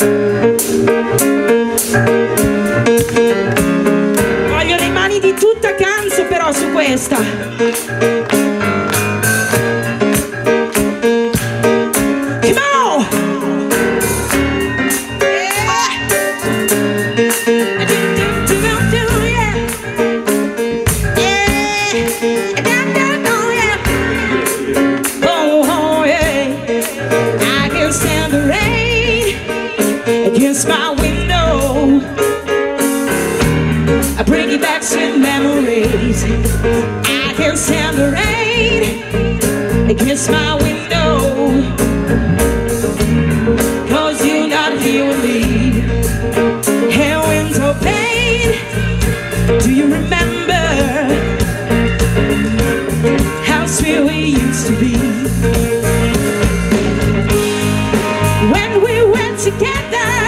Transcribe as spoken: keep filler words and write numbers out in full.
Voglio le mani di tutta Canzo però su questa. Come on! Against my window, I bring you back sweet memories. I can stand the rain against my window, 'cause you're not here with me. And winds of pain, do you remember how sweet we used to be when we went together?